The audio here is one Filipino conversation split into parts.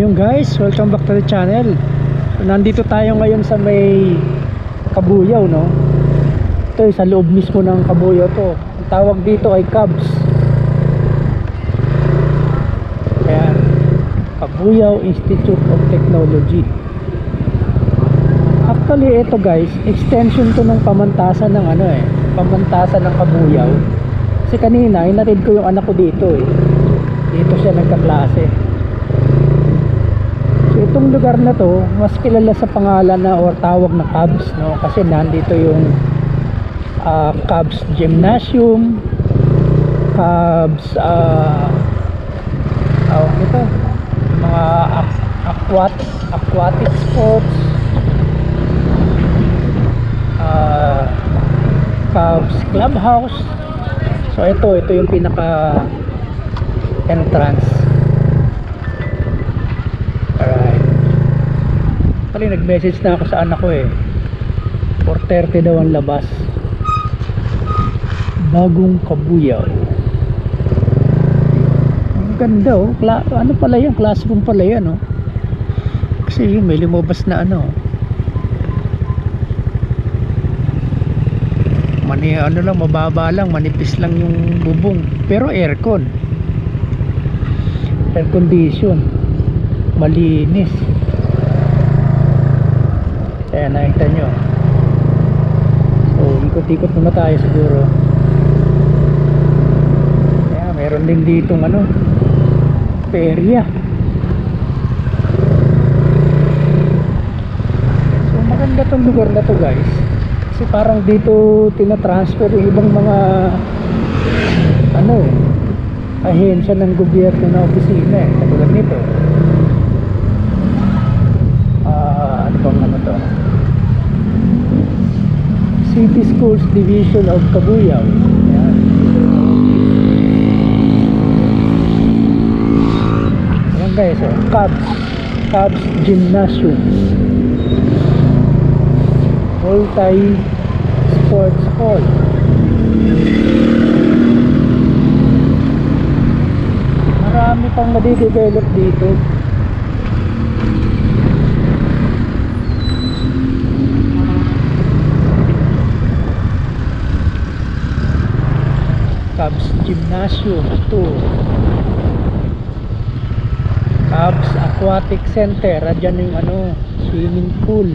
Ayun guys, welcome back to the channel. So, nandito tayo ngayon sa may Kabuyaw, no? Ito sa loob mismo ng Kabuyaw to. Ang tawag dito ay Cubs. Ayan, Kabuyaw Institute of Technology. Actually ito guys, extension to ng pamantasan ng pamantasan ng Kabuyaw. Kasi kanina inatid ko yung anak ko dito dito siya nagkaklase. So itong lugar na to mas kilala sa pangalan na or tawag na Cubs, no? Kasi nandito yung Cubs Gymnasium, Cubs ito mga aquatic sports, Cubs Clubhouse. So ito yung pinaka entrance. Alright. Actually nag-message na ako sa anak ko 4:30 daw ang labas. Bagong Kabuyaw. Ang ganda ano pala yan? Classroom pala yan Kasi may lumabas na lang, mababa lang, manipis lang yung bubong. Pero air condition, malinis. Ayan, nakita nyo. So ikot-ikot muna tayo siguro. Ayan, meron din ditong perya. So maganda tong lugar na to guys, kasi parang dito tinatransfer yung ibang mga ahensya ng gobyerno na opisina katulad nito. Ano bang to? City Schools Division of Kabuyaw. Ayan. Ayan guys, Cubs Gymnasium, multi-sports hall. Marami pang madidevelop dito. Cubs Gymnasium 2, Cubs Aquatic Center, dyan yung swimming pool.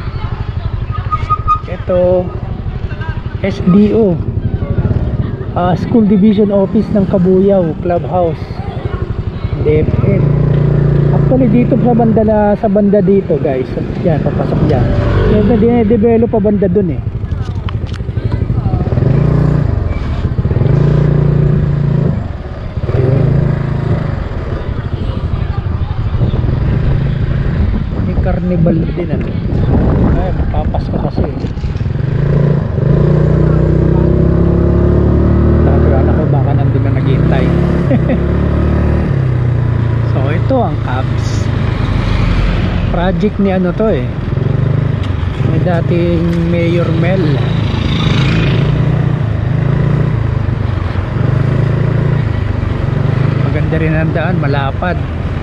Ito SDO, School Division Office ng Kabuyaw, Clubhouse, DepEd. Actually dito sa banda dito guys, yan, papasok dyan. Dine-develop pa banda dun May carnival din ay mapapasko kasi baka nandun na naghihintay. So ito ang Cubs project ni ni dating Mayor Mel. Maganda rin ang daan, malapad.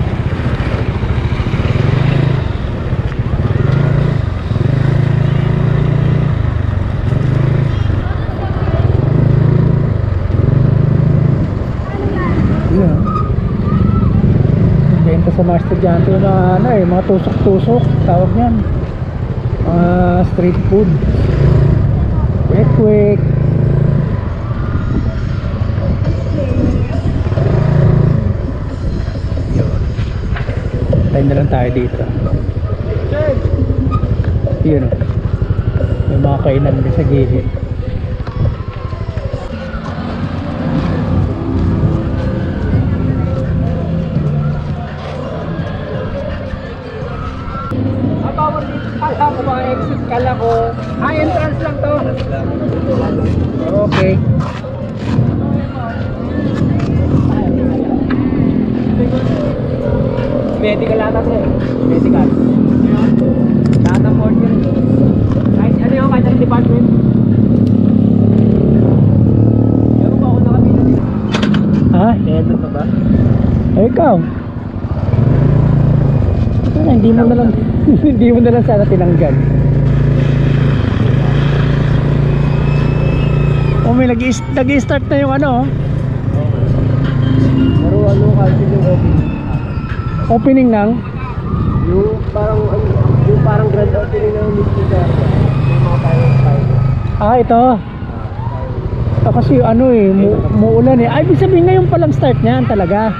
Benta sa mga estudyante yung mga tusok-tusok tawag niyan, street food, quick. Tayo na lang tayo dito. Yun may mga kainan din sa gilid. Exit kala ko. Entrance lang to. Okay. Medical ata medical. Data for you. Kahit kahit department. Ano ba ako nakapila dito? Ikaw? Hindi mo na lang hindi mo na lang sana tinanggal. Oh, may nag-i-start na yung ano. Pero ano kasi yung Opening ng yung parang grand opening ng Mr. Garden. Yung mga tayo. ito. Ito kasi ano eh, muulan eh. Ay, ibig sabihin ngayon palang start niyan talaga.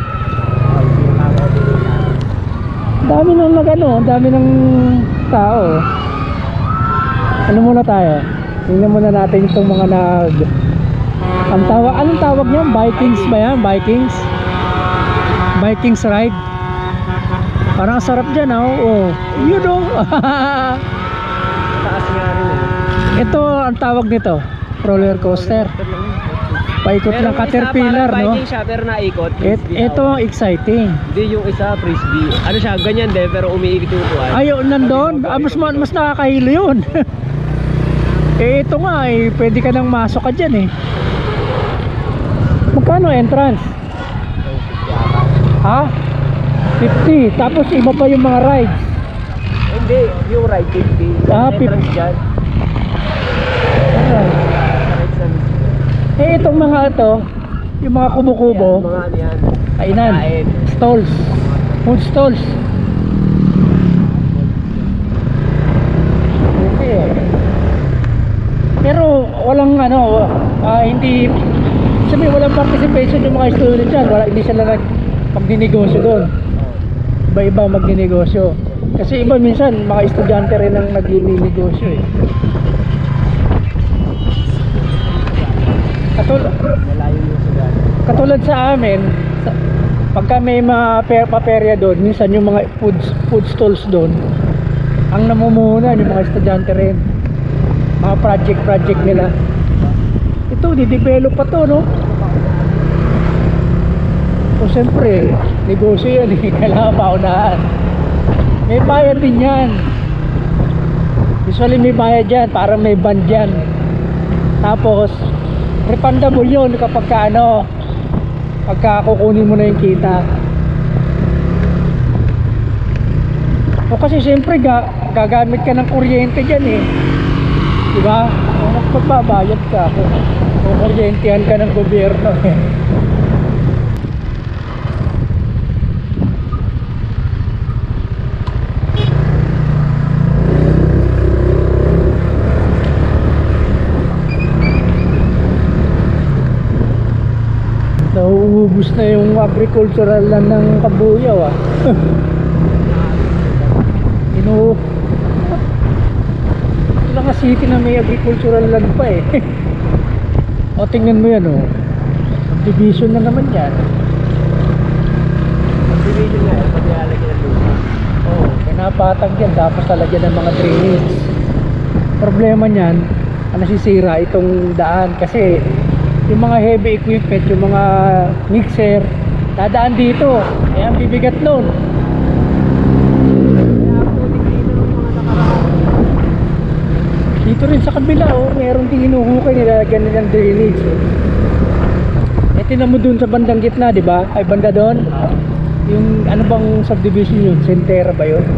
Dami nang dami ng tao. Ano muna tayo? Tingnan muna natin itong mga anong tawag niyan? Vikings ba yan? Vikings ride. Parang sarap dyan, oh. You know. Taas nga rin eh. Ito ang tawag nito, roller coaster. Paikot ng caterpillar, no? Viking siya pero naikot. Ito ang exciting. Hindi, yung isa frisbee. Ano siya, ganyan din pero umiikot yung upuan. Ayaw, nandun. Mas nakakahilo yun. Ito nga eh, pwede ka nang masok ka dyan eh. Magkano entrance? Ha? 50. Tapos iba pa yung mga rides. Hindi, yung ride 50. Entrance dyan. Itong mga ito, yung mga kubo-kubo, Mga ano yan. kainan, stalls, food stalls. Okay. Pero walang hindi walang participation yung mga student dyan. Hindi sila magdinegosyo doon. Iba-iba magdinegosyo. Kasi iba minsan mga estudyante rin ang nagninegosyo eh. Katulad sa amin, pagka may mga paperya doon, minsan yung mga food stalls doon, ang namumuhunan yung mga estudyante rin. Mga project nila. Ito, di-develop pa to, no? O siyempre, negosyo yan eh. Kailangan paunahan. May bayad din yan. Usually may bayad yan, parang may band yan. Tapos refundable yun kapag pagka kukunin mo na yung kita. O kasi siyempre gagamit ka ng kuryente dyan eh, diba? O magbabayad ka o kuryentehan ka ng gobyerno eh. Nauubos na yung agricultural land ng Kabuyaw ah. Ito nga city na may agricultural land pa eh. O tingnan mo yan oh. Subdivision na naman yan. Subdivision nga yan, pati lalagyan ng lupa. Oo, pinapatag yan tapos talagyan ng mga drainage. Problema niyan, nasisira itong daan kasi yung mga heavy equipment, yung mga mixer dadaan dito, eh ang bibigat nun. Dito rin sa kabila oh, meron din hinuhukay nila ganyan drainage oh. Eh tinan mo dun sa bandang gitna, di ba? Ay banda doon. Yung ano bang subdivision yun? Sentera ba yun?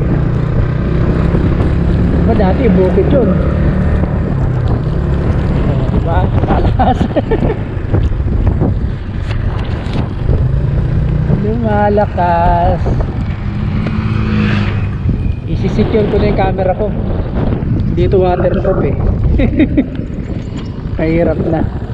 Diba dati bukid yun? Diba? Malakas. Lumalakas. Isi-secure ko na yung camera ko. Dito waterproof eh. Kahirap na.